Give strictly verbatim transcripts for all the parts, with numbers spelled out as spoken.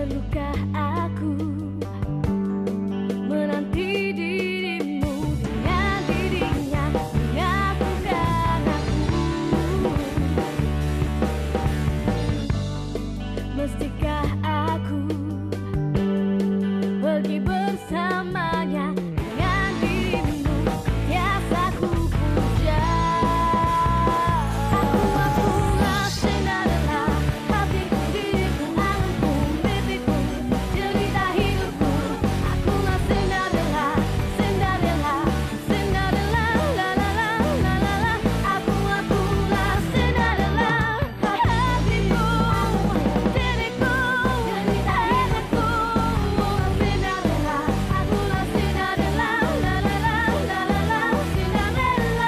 Perlukah aku menanti dirimu dengan dirinya menyatukan aku? Mestikah aku pergi bersamanya dengan dirimu biasa ku puja? Aku akulah Cinderella, hatiku, diriku, anganku, mimpiku, cerita hidupku. Akulah Cinderella, Cinderella, Cinderella, la la la la la la. Aku akulah Cinderella, hatiku, diriku, cerita hidupku. Cinderella, akulah Cinderella, la la la la la la, Cinderella.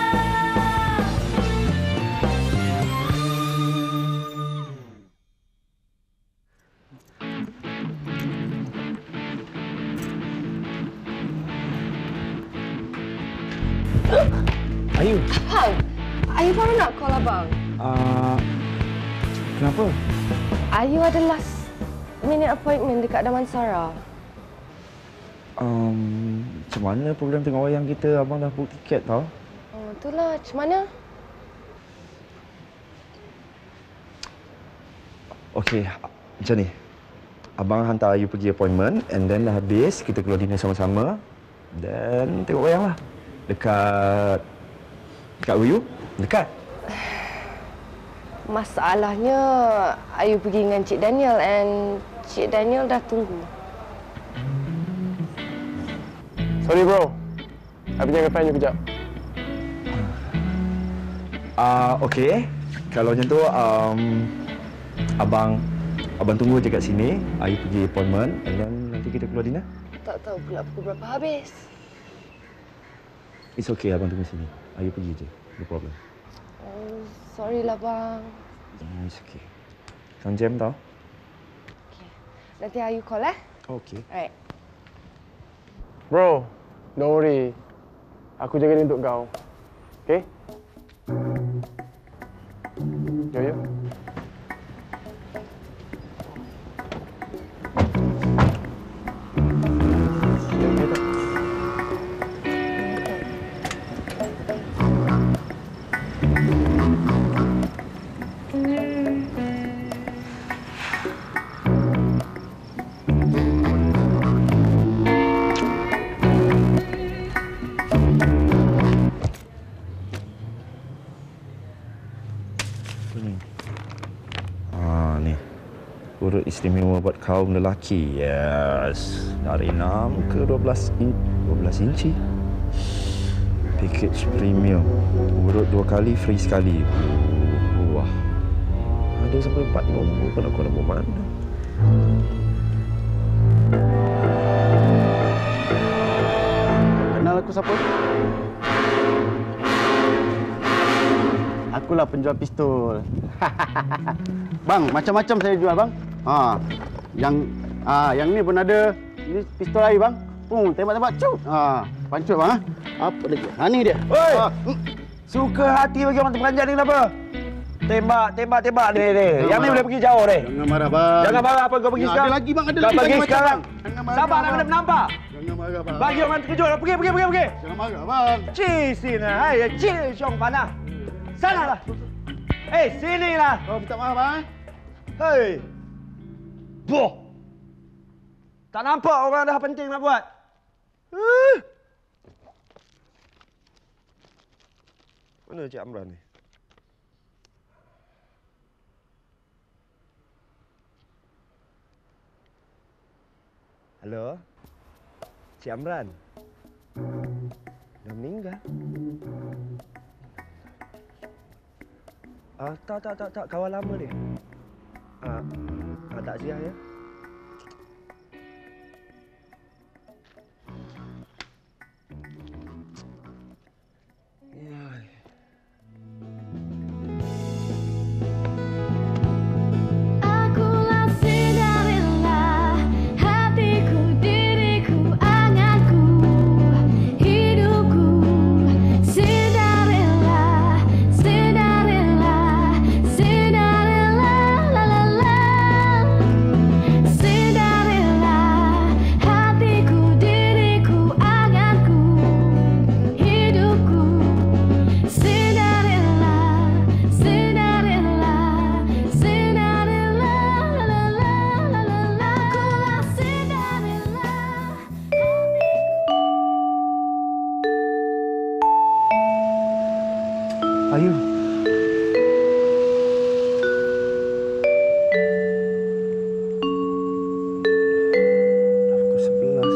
Ayu, Abang, Ayu baru nak call abang. uh, kenapa? Ayu ada last minute appointment dekat Damansara. Um, macam mana program tengok wayang kita? Abang dah book tiket tau. Oh, itulah. Macam mana? Okey, macam ni. Abang hantar Ayu pergi appointment and then dah habis, kita keluar dinner sama-sama. Dan tengok wayang lah. Dekat... Dekat U U? Dekat. Masalahnya, Ayu pergi dengan Cik Daniel and Cik Daniel dah tunggu. Sorry bro. Aku jaga fan you kejap. Ah, uh, okey. Kalau macam tu, um, abang abang tunggu je kat sini. Ayu pergi appointment and then nanti kita keluar dinner. Tak tahu pula pukul berapa habis. It's okay, abang tunggu sini. Ayu pergi je. No problem. Oh, sorry lah bang. Hmm, it's okay. Kang jam tau. Okay. Nanti Ayu call eh. Okey. Alright. Bro, don't worry. Aku jaga ni untuk kau. Okay? Yo yo. Ah, ni. Urut istimewa buat kaum lelaki. Yes. Dari enam ke dua belas in dua belas inci. Package premium. Urut dua kali, free sekali. Wah. Ada sampai empat nombor. Kau nak kau nombor mana? Kenal aku siapa? Akulah penjual pistol. Bang, macam-macam saya jual bang. Ha, yang ah yang ni pun ada. Ini pistol air bang. Oh, tembak-tembak cut. Ha, pancut bang. Ha? Apa lagi? Ha ni dia. Oi! Ha. Suka hati bagi orang terperanjat ni kenapa? Tembak, tembak, tembak ni. ni. Yang ni boleh pergi jauh ni. Jangan marah bang. Jangan marah apa kau pergi Ya, sekarang. ada lagi bang, ada kau lagi. pergi Jangan sekarang. macam, bang. Jangan marah, Sabar nak bang. kena menampak. Jangan marah bang. Bagi orang terkejut. Pergi, pergi, pergi, pergi. Jangan marah bang. Ci sini. Hai, ci siong panah. Sanalah. Eh, sinilah. Kau minta maaf bang. Hei. Boh. Tak nampak orang dah penting nak buat. Uh. Mana Cik Amran ni? Halo? Cik Amran? Dah meninggal? Ah, tak, tak, tak, tak. Kawan lama dia. Ah, ah takziah ya. Akulah Cinderella, hatiku, diriku, anganku, hidupku. Cinderella, Cinderella, Cinderella, la la la. Ayu. Dah pukul sebelas.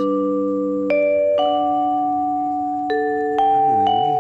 Mana ini?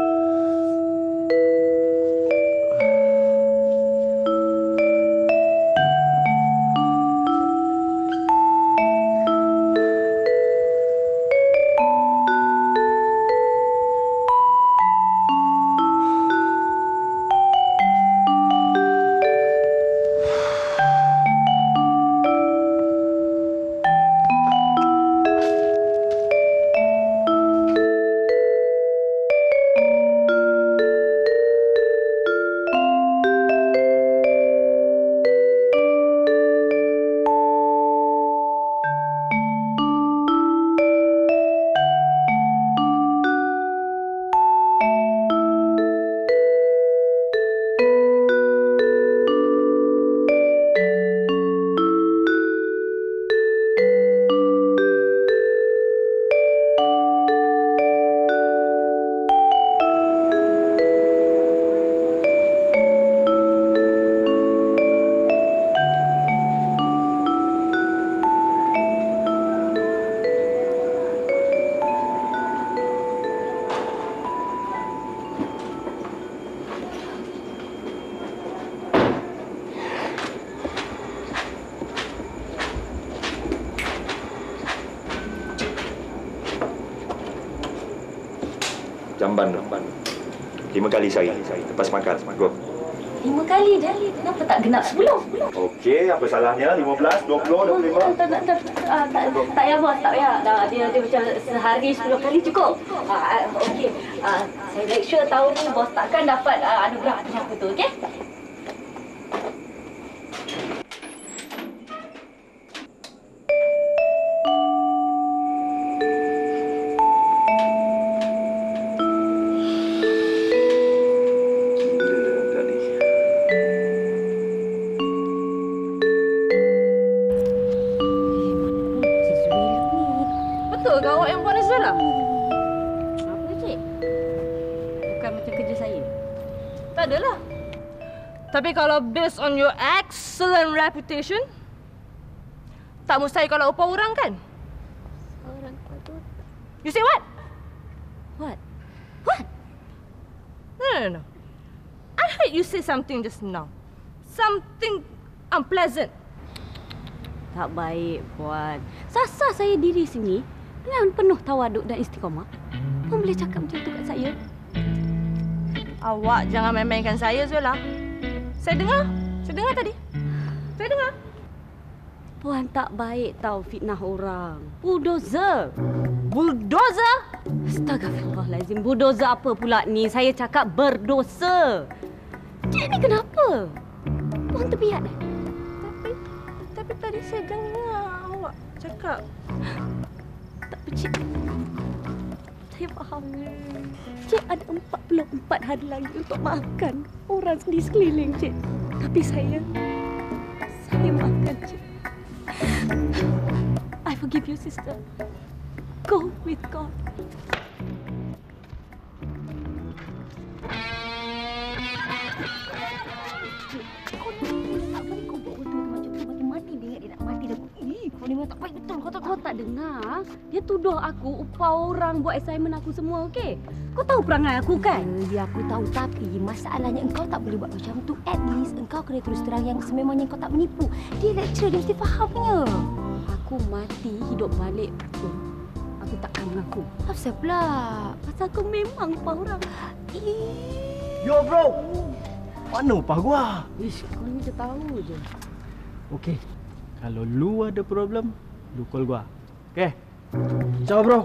Jamban. Lima kali sehari. Lepas makan. Go. Lima kali dah. Kenapa tak genap sepuluh? Okey, apa salahnya? lima belas, dua puluh, dua puluh lima. Tak, tak, tak, tak, tak, tak payah bos, tak payah. Dah, dia, dia macam sehari sepuluh kali cukup. Ah, okey. Ah, saya make sure tahun ni bos takkan dapat ah, anugerah hati aku tu, okey? Betul ke awak yang buat Nazara? Apa cik? Bukan macam kerja saya. Tak adalah. Tapi kalau based on your excellent reputation, tak mustahil kalau upah orang kan? Orang tu. You say what? What? What? No, no, no. I heard you say something just now. Something unpleasant. Tak baik, Puan. Sasa saya diri sini dengan penuh tawaduk dan istiqamah. Puan boleh cakap macam tu kat saya? Awak jangan main-mainkan saya, Zuela. Saya dengar. Saya dengar tadi. Saya dengar. Puan tak baik tahu fitnah orang. Bulldozer. Bulldozer? Astagfirullahalazim. Bulldozer apa pula ni? Saya cakap berdosa. Cik ni kenapa? Puan terbiak dah. Tapi, tapi tadi saya dengar awak cakap. Tak Cik. Saya faham. Cik ada empat puluh empat hari lagi untuk maafkan orang di sekeliling Cik. Tapi saya, saya maafkan Cik. I forgive you, sister. Go with God. Kau tak dengar? Dia tuduh aku upah orang buat assignment aku semua, okey? Kau tahu perangai aku kan? Ya, aku tahu, tapi masalahnya engkau tak boleh buat macam tu. At least engkau kena terus terang yang sememangnya engkau tak menipu. Dia lecturer, dia mesti fahamnya. Aku mati hidup balik pun aku takkan mengaku. Apa pula? Pasal aku memang upah orang. Yo bro, mana upah gua? Ish, kau ni dah tahu je. Okey, kalau lu ada problem, lu call gua. Okey. Ciao bro.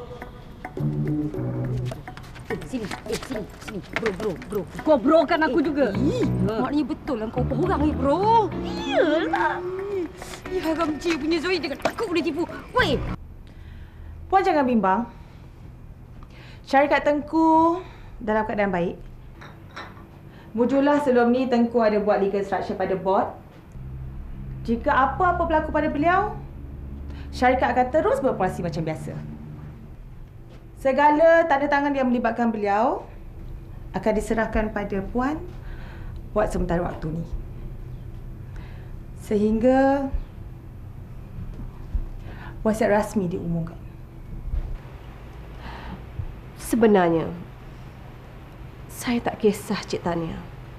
Eh, sini, eh, sini, sini. Bro, bro, bro. Kau bro kan aku Eh, juga. Ih, maknanya betul lah kau upah orang ni, bro. Iyalah. Ya, Haram Cik punya Zoe jangan takut boleh tipu. Woi, Puan jangan bimbang. Syarikat Tengku dalam keadaan baik. Mujurlah sebelum ni Tengku ada buat legal instruction pada board. Jika apa-apa berlaku pada beliau, syarikat akan terus beroperasi macam biasa. Segala tanda tangan yang melibatkan beliau akan diserahkan pada Puan buat sementara waktu ni. Sehingga wasiat rasmi diumumkan. Sebenarnya, saya tak kisah Cik Tania.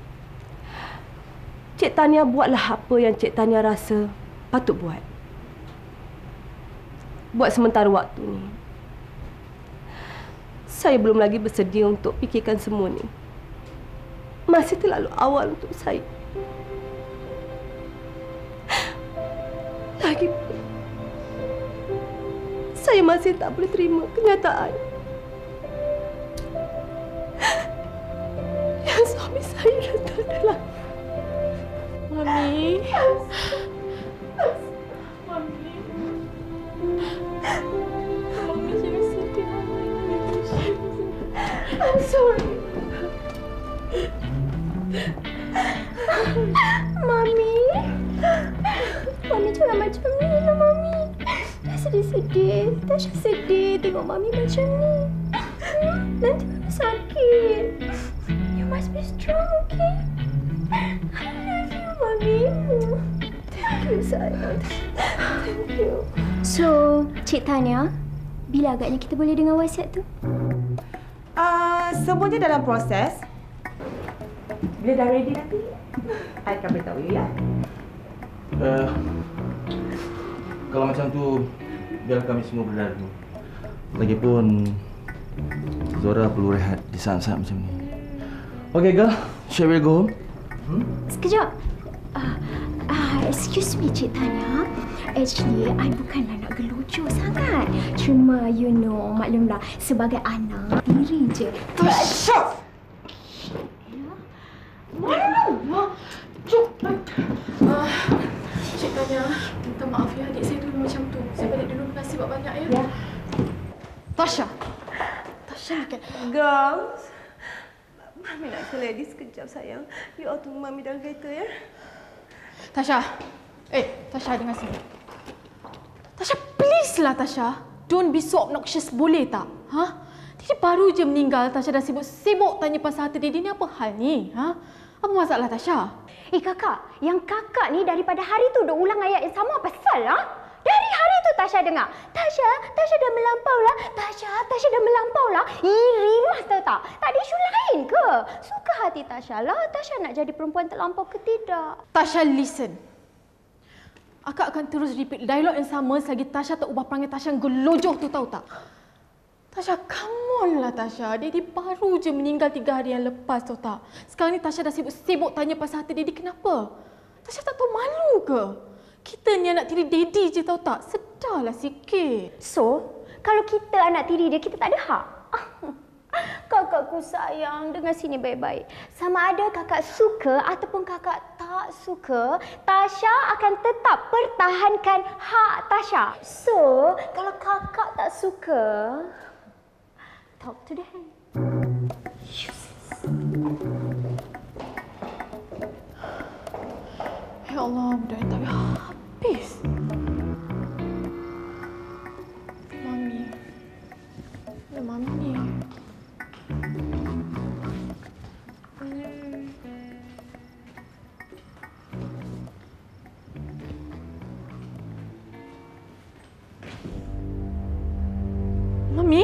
Cik Tania buatlah apa yang Cik Tania rasa patut buat. Buat sementara waktu ni. Saya belum lagi bersedia untuk fikirkan semua ni. Masih terlalu awal untuk saya. Lagipun, saya masih tak boleh terima kenyataan yang suami saya dah tak ada lagi. Mami. Mami. Mami jangan sedih. I'm sorry. Mami. Mami jangan macam ni lah, Mami. Dah sedih-sedih. Tasha sedih tengok Mami macam ni. Nanti Mami sakit. You must be strong, okay? I love you, Mami. Thank you, sayang. Thank you. So, Cik Tania, bila agaknya kita boleh dengar wasiat tu? Uh, semuanya dalam proses. Bila dah ready nanti, I akan beritahu you ya. Uh, kalau macam tu, biar kami semua berada dulu. Lagipun, Zora perlu rehat di saat-saat macam ni. Okay, girl. Shall we go home? Hmm? Sekejap. Uh, uh, excuse me, Cik Tania. Actually, I bukanlah nak gelucu sangat. Cuma, you know, maklumlah, sebagai anak, diri je. Tasha! Mana? Cuk. Ah, Cik Tania, minta maaf ya adik saya dulu macam tu. Saya balik dulu, terima kasih buat banyak ya. Ya. Tasha. Tasha kan. Girls, Mami nak ke ladies sekejap sayang. You all tunggu Mami dalam kereta ya. Tasha. Eh, Tasha dengar sini. Tasha, please lah Tasha. Don't be so obnoxious, boleh tak? Ha? Dia baru je meninggal, Tasha dah sibuk-sibuk tanya pasal harta dia. Ni apa hal ni? Ha? Apa masalah Tasha? Eh kakak, yang kakak ni daripada hari tu dah ulang ayat yang sama pasal lah. Dari hari tu Tasha dengar. Tasha, Tasha dah melampau lah. Tasha, Tasha dah melampau lah. Iri mas tahu tak? Tak ada isu lain ke? Suka hati Tasha lah. Tasha nak jadi perempuan terlampau ke tidak? Tasha, listen. Akak akan terus repeat dialog yang sama selagi Tasha tak ubah perangai Tasha yang gelojoh tu, tahu tak? Tasha, come on lah Tasha. Daddy baru je meninggal tiga hari yang lepas, tahu tak? Sekarang ni Tasha dah sibuk-sibuk tanya pasal hati Daddy. Kenapa? Tasha tak tahu malu ke? Kita ni anak tiri Daddy je, tahu tak? Sedarlah sikit. So, kalau kita anak tiri dia, kita tak ada hak? Kakakku sayang, dengar sini baik-baik. Sama ada kakak suka ataupun kakak tak suka, Tasha akan tetap pertahankan hak Tasha. So, kalau kakak tak suka, talk to the hand. Ya Allah, budak tak habis. Mami. Ya, Mami. Mami?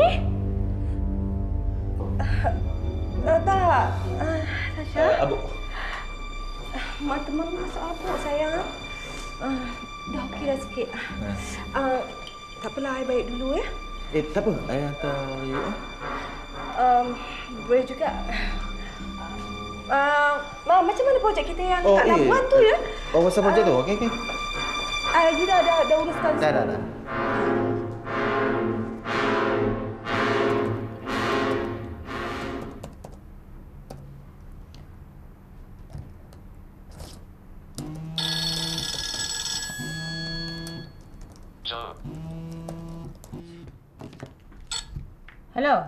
Uh, tak. Uh, Tasha? Uh, Abu. Mata Mami masuk abuk sayang. Uh, dah okey dah sikit. Uh, tak apalah, I balik dulu ya. Eh, tak apa. Saya hantar you. Eh? Um, boleh juga. Uh, Ma, macam mana projek kita yang Oh, kat eh. Labuan tu ya? Oh, pasal projek uh, tu? Okey, okey. Uh, you dah, dah, dah uruskan Dah, dah, dah. Hello.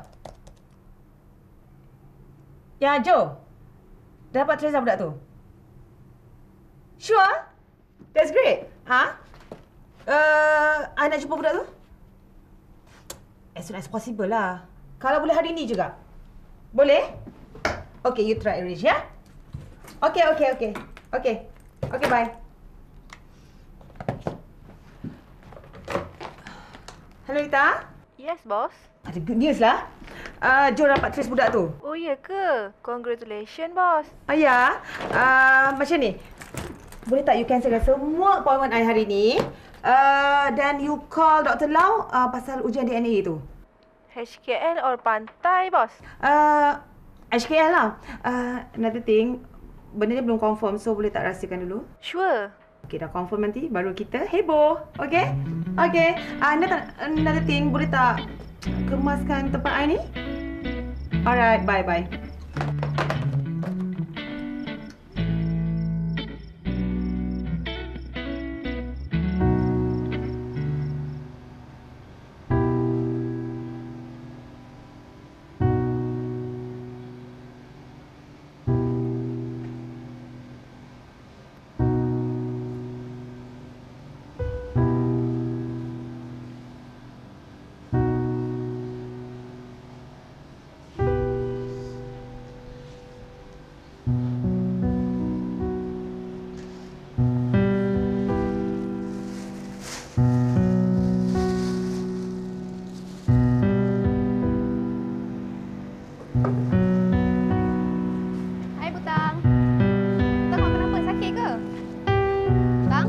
Ya, Joe. Dah dapat Teresa budak tu? Sure? That's great. Ha? Uh, I nak jumpa budak tu? As soon as possible lah. Kalau boleh hari ni juga. Boleh? Okay, you try arrange, ya? Okay, okay, okay. Okay. Okay, bye. Hello, Ita? Yes, bos. Ada good news lah. Uh, Jom dapat trace budak tu. Oh, ya ke? Congratulations, bos. Oh ya, uh, macam ni. Boleh tak you cancelkan semua appointment I hari ni? Uh, dan you call Doktor Lau uh, pasal ujian D N A tu. H K L or pantai, bos? Uh, H K L lah. Uh, another thing, benda ni belum confirm, so boleh tak rahsiakan dulu? Sure. Okay, dah confirm nanti baru kita heboh. Okay? Okay. Uh, another, another thing, boleh tak kemaskan tempat I ni? Alright, bye-bye. Hai Butang. Butang awak kenapa? Sakit ke? Butang?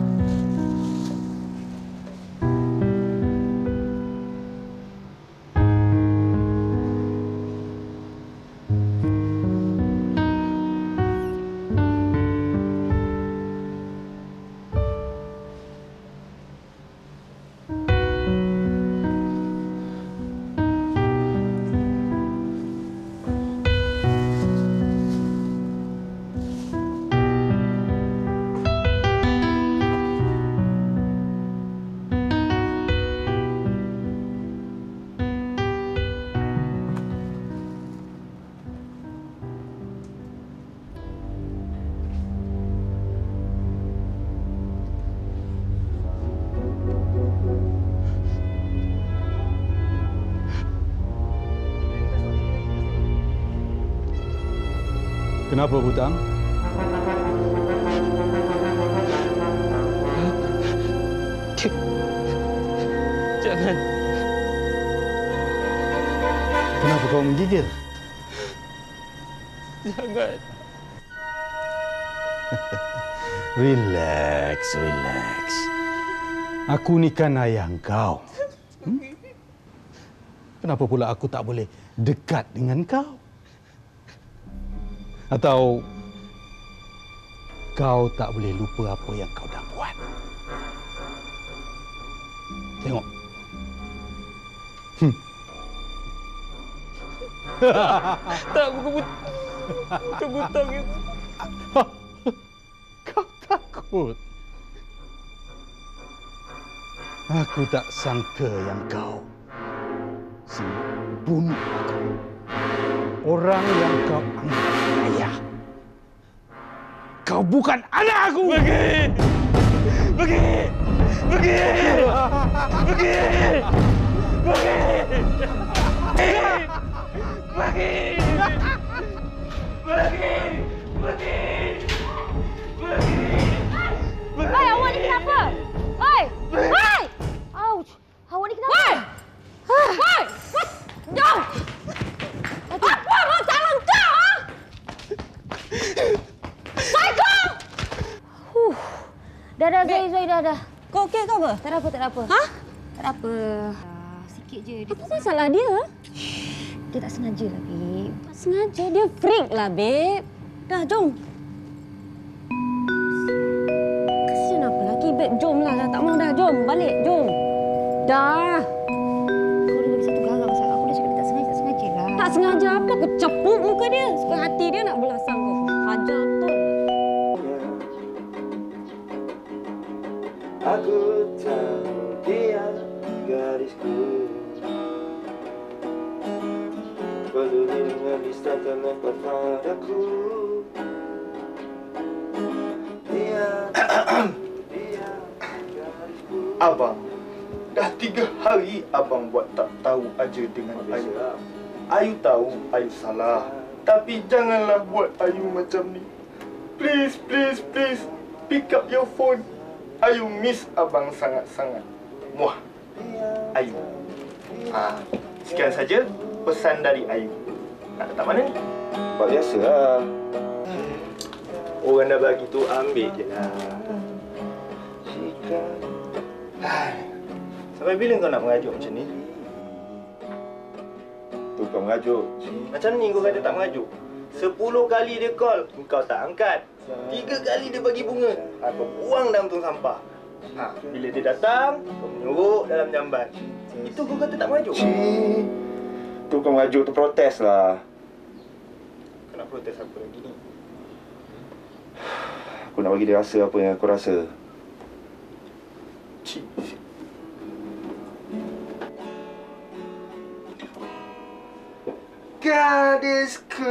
Kenapa, Butang? Jangan. Kenapa kau menggigil? Jangan. Relax, relax. Aku ni kan ayah kau. Hmm? Kenapa pula aku tak boleh dekat dengan kau? Atau kau tak boleh lupa apa yang kau dah buat? Tengok. Hmm. Tak, bukan but... Bukan Butang itu. Kau takut? Aku tak sangka yang kau sanggup bunuh aku. Orang yang kau anggap ayah. Kau bukan anak aku! Pergi! Pergi! Pergi! Pergi! Pergi! Pergi! Pergi! Pergi! Pergi! Hei, awak ni kenapa? Hei! Hei! Ouch! Awak ni kenapa? Hei! Hei! Jom! Apa masalah kau? Ha? Psycho! Huh. Dah dah, Zoe, Zoe, dah dah. Kau okey ke apa? Tak ada apa, tak ada apa. Ha? Tak ada apa. Uh, sikit je. Dia apa salah dia? Dia tak sengaja lah, Beb. Tak sengaja. Dia freak lah, Beb. Dah, jom. Kasihan apa lagi, Beb? Jom lah. Dah tak mau dah. Jom. Balik. Jom. Dah. Kau dah lagi satu garang. Aku dah cakap dia tak sengaja. Tak sengaja lah. Tak sengaja apa? Aku cepuk muka dia. Suka hati dia nak belasang kau. Hajar betul. Aku tahu dia gadisku, peduli dengan lista terlepas padaku. Dia, dia gadisku. Abang, dah tiga hari abang buat tak tahu aja dengan Ayu. Ayu tahu Ayu salah, Tapi janganlah buat Ayu macam ni. Please, please, please. Pick up your phone. Ayu miss abang sangat-sangat. Muah. Ayu. Ah, sekian saja pesan dari Ayu. Nak letak mana ni? Tempat biasa lah. Orang dah bagi tu, ambil je lah. Sampai bila kau nak mengajuk macam ni? Tu kau mengajuk. Macam ni kau kata tak mengajuk. Sepuluh kali dia call, kau tak angkat. Tiga kali dia bagi bunga, kau buang dalam tong sampah. Ha, bila dia datang, kau menyuruk dalam jamban. Itu kau kata tak mengajuk? Cik, tu kau mengajuk, tu protes lah. Kau nak protes apa lagi ni? Aku nak bagi dia rasa apa yang aku rasa. Cik. Gadisku,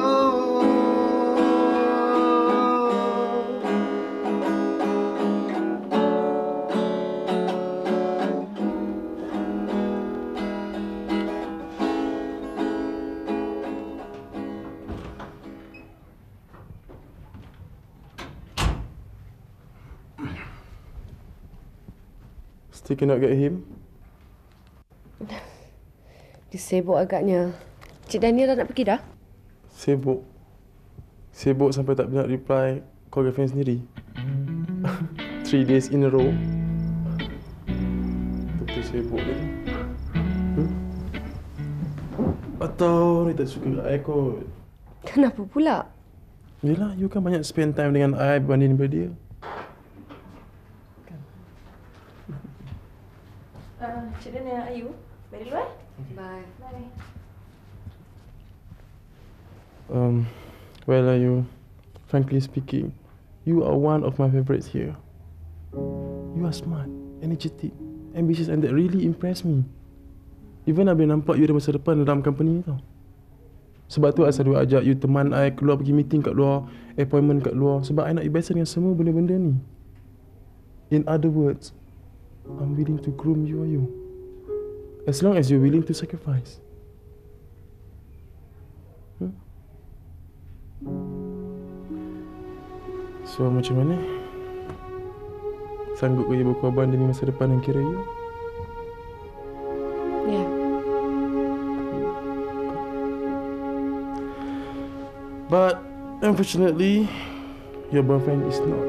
Still cannot get him? Dia sibuk agaknya. Cik Daniel dah nak pergi dah? Sibuk. Sibuk sampai tak nak reply call girlfriend sendiri. Three days in a row. Betul sibuk dia tu. Hmm? Atau dia tak suka I kot? Kenapa pula? Yelah, you kan banyak spend time dengan I berbanding daripada dia. Uh, Cik Daniel, Ayu. Bye dulu eh. Bye. Bye. Um, well, are you? Frankly speaking, you are one of my favourites here. You are smart, energetic, ambitious, and that really impressed me. Even I boleh nampak you ada masa depan dalam company ni tau. Sebab tu I selalu ajak you teman I keluar pergi meeting kat luar, appointment kat luar. Sebab I nak you biasa dengan semua benda-benda ni. In other words, I'm willing to groom you, are you? As long as you're willing to sacrifice. Hmm? So macam mana? Sanggup ke you berkorban demi masa depan dan kira you? Ya. Yeah. But unfortunately, your boyfriend is not.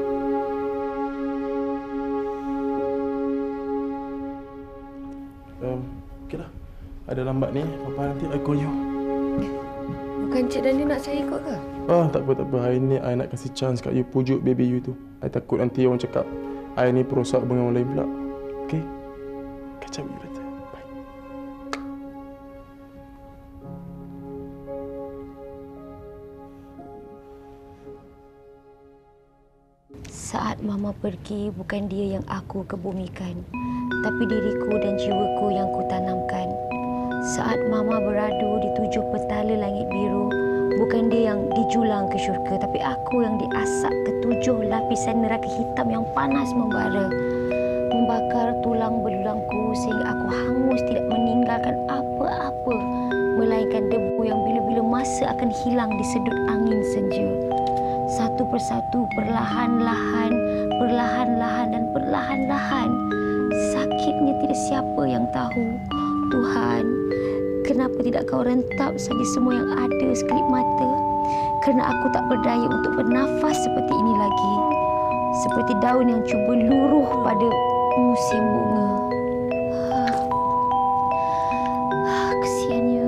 Um, okay lah. Ada lambat ni, Papa nanti I call you. Bukan Cik Daniel nak saya ikut ke? Ah, tak apa, tak apa. Hari ni I nak kasih chance kat you pujuk baby you tu. I takut nanti orang cakap I ni perosak dengan orang lain pula. Okay? Catch up with you later. Bye. Saat Mama pergi, bukan dia yang aku kebumikan, tapi diriku dan jiwaku yang kutanamkan. Saat Mama beradu di tujuh petala langit biru, bukan dia yang dijulang ke syurga, tapi aku yang diasap ke tujuh lapisan neraka hitam yang panas membara, membakar tulang belulangku sehingga aku hangus tidak meninggalkan apa-apa, melainkan debu yang bila-bila masa akan hilang di sedut angin senja. Satu persatu, perlahan-lahan, perlahan-lahan dan perlahan-lahan. Sakitnya tidak siapa yang tahu. Tuhan, kenapa tidak kau rentap saja semua yang ada sekelip mata? Kerana aku tak berdaya untuk bernafas seperti ini lagi. Seperti daun yang cuba luruh pada musim bunga. Ah, kesiannya.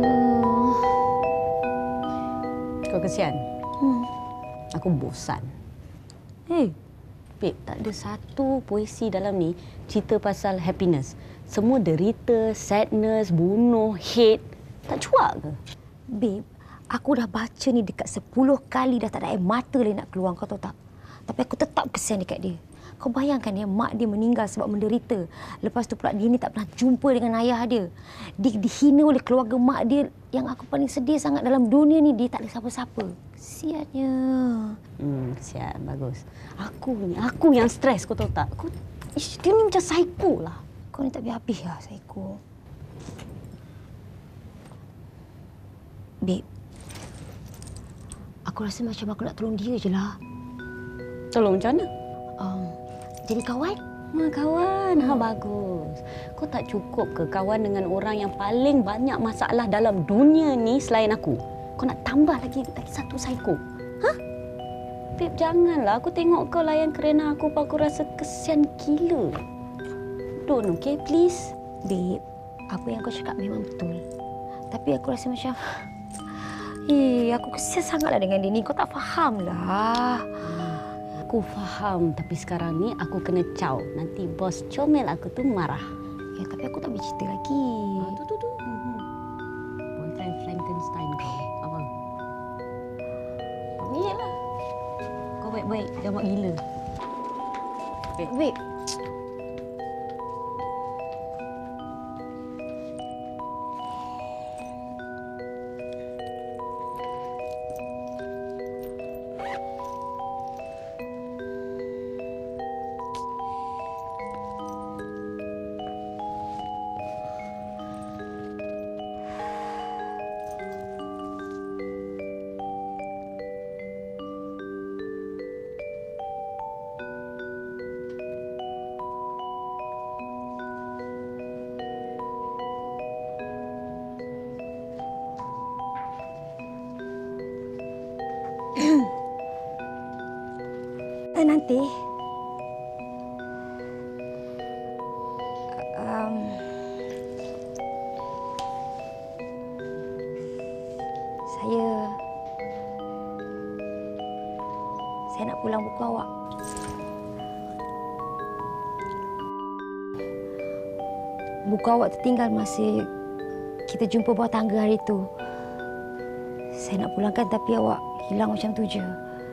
Kau kesian? Hmm. Aku bosan. Hey, babe, tak ada satu puisi dalam ni cerita pasal happiness. Semua derita, sadness, bunuh, hate. Tak cuak ke? Babe, aku dah baca ni dekat sepuluh kali dah tak ada air mata lagi nak keluar, kau tahu tak? Tapi aku tetap kesian dekat dia. Kau bayangkan ya, mak dia meninggal sebab menderita. Lepas tu pula dia ni tak pernah jumpa dengan ayah dia. Dia dihina oleh keluarga mak dia yang aku paling sedih sangat dalam dunia ni. Dia tak ada siapa-siapa. Kesiannya. Hmm, kesian. Bagus. Aku ni, aku yang stres, kau tahu tak? Kau, ish, dia ni macam psycho lah. Kau ni tak habis lah, psycho. Babe, Aku rasa macam aku nak tolong dia je lah. Tolong macam mana? Um, jadi kawan? Ha, kawan. Ha, bagus. Kau tak cukup ke kawan dengan orang yang paling banyak masalah dalam dunia ni selain aku? Kau nak tambah lagi lagi satu psycho? Ha? Babe, janganlah. Aku tengok kau layan kerana aku, aku rasa kesian gila. Don't, okay? Please? Babe, apa yang kau cakap memang betul. Tapi aku rasa macam... Eh, aku kesian sangatlah dengan dia ni. Kau tak fahamlah. Aku faham, tapi sekarang ni aku kena caw. Nanti bos comel aku tu marah. Ya, tapi aku tak boleh cerita lagi. Ah, tu, tu, tu. Mm-hmm. Boyfriend Frankenstein kau. Apa? Ni lah. Kau baik-baik, jangan buat gila. Okay. Wait. Nanti um, saya saya nak pulang buku awak. Buku awak tertinggal masa kita jumpa bawah tangga hari itu. Saya nak pulangkan tapi awak hilang macam tu je.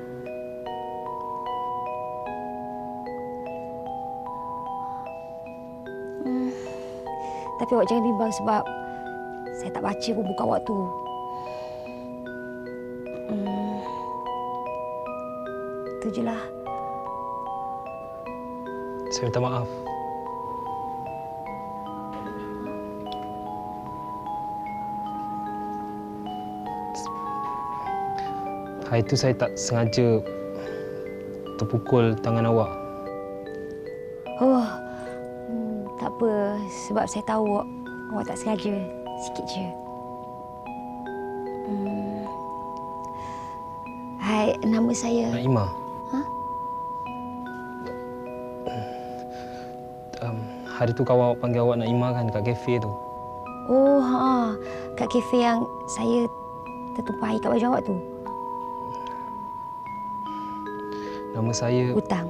Tapi awak jangan bimbang sebab saya tak baca pun buku awak tu. Hmm. Itu je lah. Saya minta maaf. Hari itu saya tak sengaja terpukul tangan awak. Oh. Tak apa, sebab saya tahu awak, awak tak sengaja. Sikit je. Hmm. Hai, nama saya... Naimah. Ha? Um, hari tu kawan awak panggil awak Naimah kan dekat kafe tu. Oh, ha. Kat kafe yang saya tertumpahi kat baju awak tu. Nama saya... Hutang.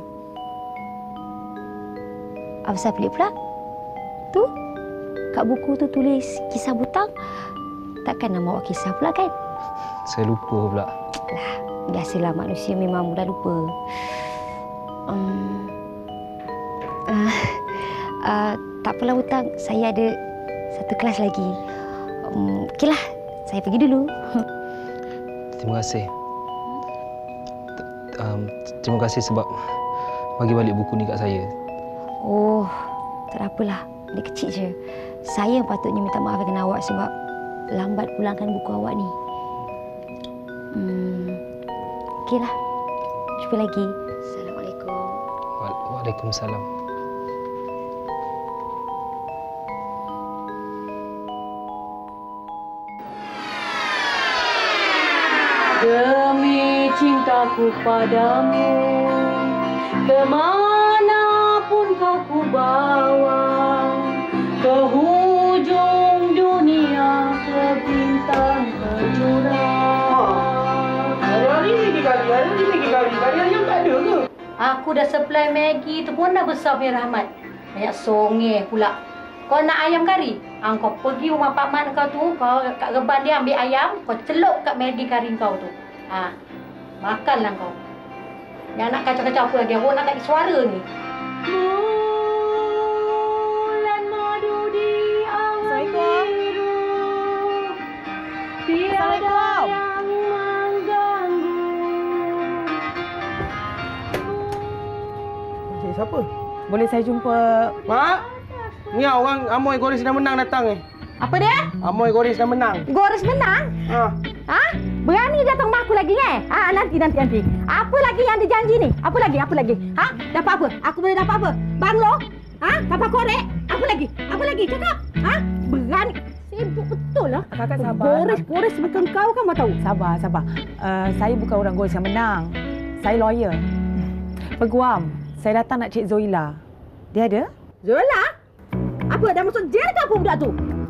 Apa saya pelik pula? Tu, kat buku tu tulis kisah butang. Takkan nama awak kisah pula kan? Saya lupa pula. Lah, biasalah manusia memang mudah lupa. Um, uh, uh, tak apalah hutang, saya ada satu kelas lagi. Um, Okeylah, saya pergi dulu. Terima kasih. Um, terima kasih sebab bagi balik buku ni kat saya. Oh, tak apalah. Dia kecil je. Saya yang patutnya minta maaf dengan awak sebab lambat pulangkan buku awak ni. Hmm. Okeylah. Jumpa lagi. Assalamualaikum. Wa- Waalaikumsalam. Demi cintaku padamu, kemanapun kau ku bawa, ke hujung dunia, ke bintang kejurang. Hari-hari pergi kali, hari-hari pergi kali. Hari-hari yang tak ada ke? Aku dah supply Maggi tu pun dah besar punya Rahmat. Banyak songeh pula. Kau nak ayam kari? Ha, kau pergi rumah Pak Mat kau tu, kau kat reban dia ambil ayam, kau celup kat Maggi kari kau tu. Ha, makanlah kau. Jangan nak kacau-kacau apa lagi. Orang nak tak suara ni. Bulan madu di awan biru, tiada yang mengganggu. Cik, siapa? Boleh saya jumpa... Mak? Ni orang Amoy Goris dah menang datang ni. Apa dia? Amoy Goris dah menang. Goris menang? Ha. Ha? Berani datang rumah aku lagi? lagi eh? Ha, nanti, nanti, nanti. Apa lagi yang dia janji ni? Apa lagi, apa lagi? Ha? Dapat apa? Aku boleh dapat apa? Banglo? Ha? Kapal korek? Apa lagi? Apa lagi? Cakap. Ha? Berani. Sibuk betul lah. Kakak sabar. Boris-boris macam kau kan mau tahu. Sabar, sabar. Uh, saya bukan orang Goris yang menang. Saya lawyer. Peguam. Saya datang nak cek Zoila. Dia ada? Zoila? Apa? Dah masuk jail ke apa budak tu?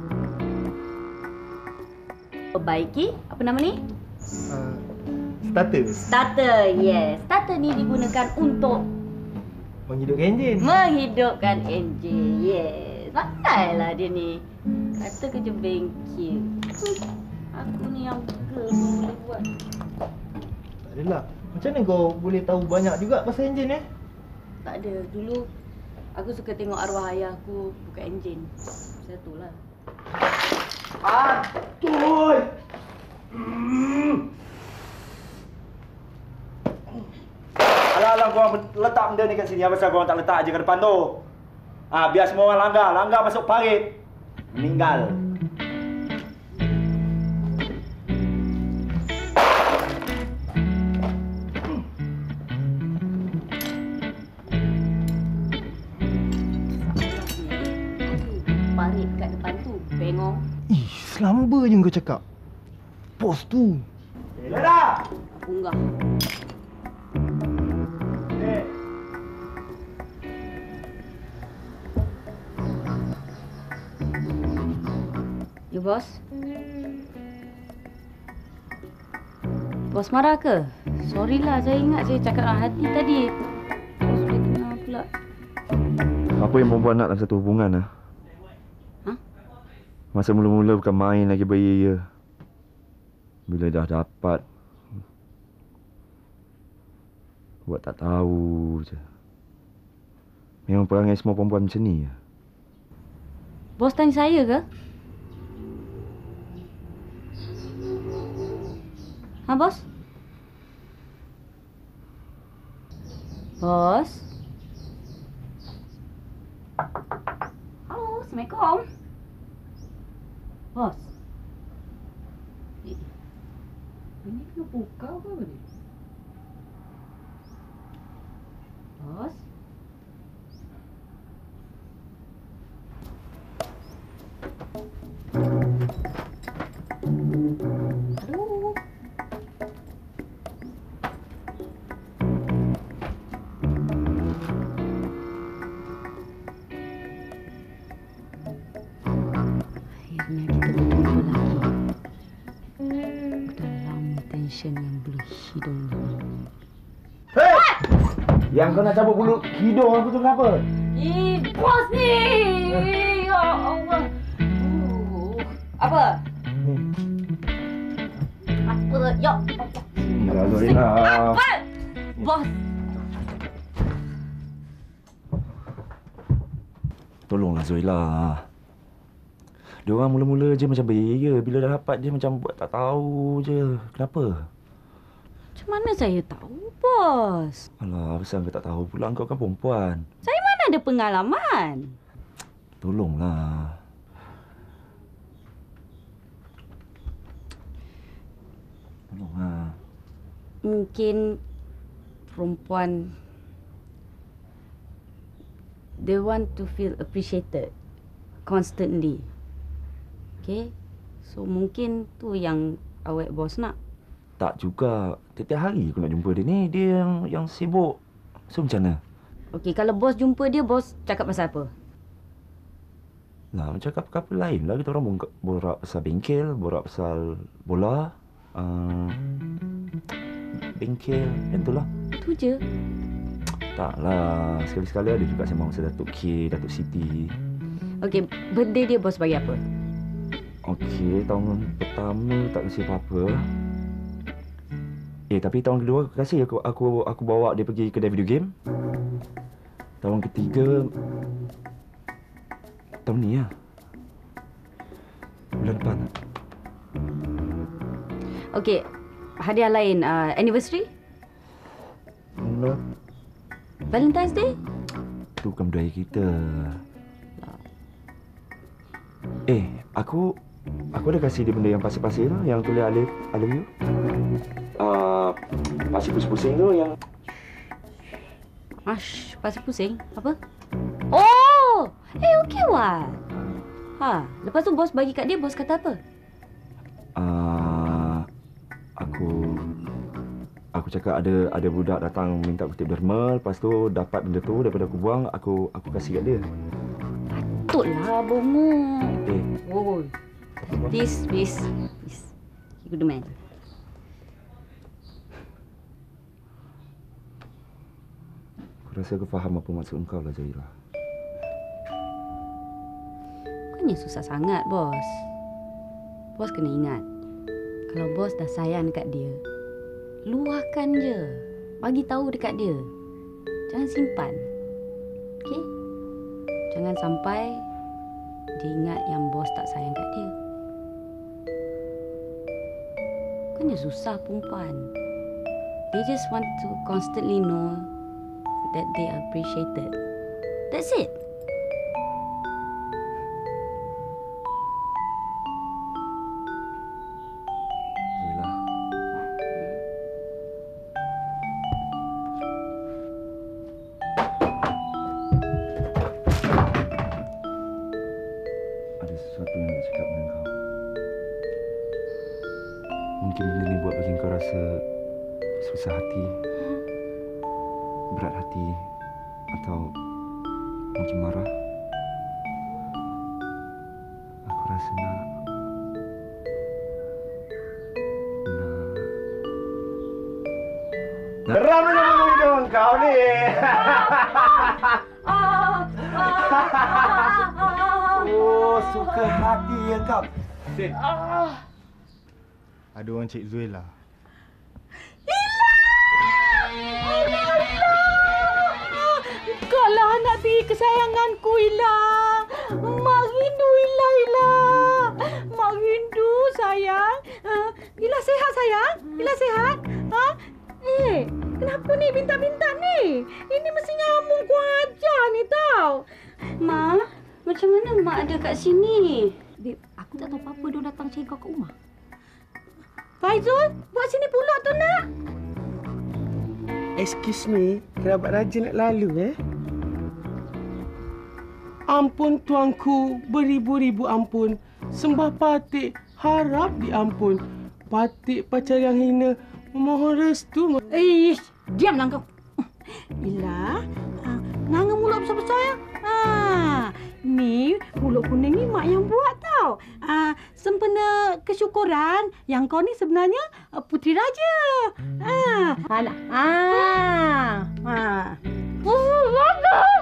Perbaiki, apa nama ni? Uh, starter. Starter, yes. Starter ni digunakan untuk menghidupkan enjin. Menghidupkan enjin, yes. Pandailah dia ni. Kata kerja bengkel. Aku ni yang girl pun boleh buat. Tak adalah. Macam mana kau boleh tahu banyak juga pasal enjin eh? Tak ada. Dulu aku suka tengok arwah ayah aku buka enjin. Saya tu lah. Aduh! Hmm. Alah-alah korang letak benda ni kat sini. Apa pasal korang tak letak je ke depan tu? Ah, biar semua orang langgar. Langgar masuk parit. Meninggal. Parit kat depan tu. Bengong. Ih, selamba je kau cakap. Bos tu. Eh, dah! Unggah. Eh. You bos? Bos marah ke? Sorry lah, saya ingat saya cakap dalam hati tadi. Bos boleh kenal pula. Apa yang perempuan nak dalam satu hubungan lah? Ha? Masa mula-mula bukan main lagi beria. Bila dah dapat, buat tak tahu je. Memang perangai semua perempuan macam ni. Bos tanya saya ke? Ha, bos? Bos? Halo, Assalamualaikum. Bos? Eh, ini kena buka ke apa ni? Bos? Aduh. Akhirnya kita berjumpa lagi. Dalam tension yang bulu hidung ini. Hei! Yang kau nak cabut bulu hidung aku tu kenapa? Ih, bos ni! Ya Allah. Uh, apa? Apa? Ya Allah. Ya Zoila. Apa? Bos. Tolonglah Zoila. Dia orang mula-mula je macam beria. Bila dah dapat dia macam buat tak tahu je. Kenapa? Macam mana saya tahu, bos? Alah, pasal kau tak tahu pula kau kan perempuan. Saya mana ada pengalaman? Tolonglah. Tolonglah. Mungkin perempuan they want to feel appreciated constantly. Okay? So mungkin tu yang awak bos nak. Tak juga. Tiap-tiap hari aku nak jumpa dia ni. Dia yang yang sibuk. So macam mana? Okey, kalau bos jumpa dia, bos cakap pasal apa? Lah, macam couple-couple lain lah. Kita orang borak pasal bengkel, borak pasal bola. Uh, bengkel, macam tu lah. Tu je? Taklah. Sekali-sekali ada juga sembang pasal Datuk K, Datuk Siti. Okey, birthday dia bos bagi apa? Okey, tahun pertama tak kasi apa-apa. Eh, tapi tahun kedua aku kasih aku aku aku bawa dia pergi kedai video game. Tahun ketiga tahun ni lah. Bulan depan. Okey, hadiah lain uh, anniversary? No. Valentine's Day? Tu bukan budaya kita. Eh, aku aku ada kasih dia benda yang pasir-pasir tu, yang tulis I love, I love you. Uh, masih pusing-pusing tu yang... Ash, pasal pusing? Apa? Oh! Eh, okey wah. Ha, lepas tu bos bagi kat dia, bos kata apa? Uh, aku... Aku cakap ada ada budak datang minta kutip derma, lepas tu dapat benda tu daripada aku buang, aku aku kasih kat dia. Patutlah bomo. Eh. Oh. Please, please. Please. You good man. Aku rasa aku faham apa maksud engkau lah, Zahira. Bukannya susah sangat, bos. Bos kena ingat, kalau bos dah sayang dekat dia, luahkan je. Bagi tahu dekat dia. Jangan simpan. Okey? Jangan sampai dia ingat yang bos tak sayang kat dia. Bukannya susah perempuan. They just want to constantly know that they are appreciated. That's it. Ada sesuatu yang nak cakap dengan kau. Mungkin benda ni buat bagi kau rasa susah hati, berat hati, atau mungkin marah. Aku rasa nak... Nak... Geram dengan hidung kau ni. Oh, suka hati ya kau. Sid. Ada orang Cik Zuela. Kau lah anak tiri kesayanganku, Ila. Mak rindu Ila, Ila. Mak rindu, sayang. Uh, Ila sehat, sayang? Ila sehat? Ha? Eh, kenapa ni bintang-bintang ni? Ini mesti nyamuk kurang ajar ni tau. Mak, macam mana Mak ada kat sini? Beb, aku tak tahu apa-apa dia datang cari kau kat rumah. Faizul, buat sini pulak tu nak. Excuse me, kerabat raja nak lalu eh? Ampun tuanku, beribu-ribu ampun. Sembah patik, harap diampun. Patik pacar yang hina, memohon restu. Ish, diamlah kau. Ila, uh, nanga mulut besar-besar ya. Ah, ni mulut kuning ni mak yang buat tau. Ah, sempena kesyukuran yang kau ni sebenarnya uh, puteri raja. Ah, anak. Ah. Ah. Oh, bagus.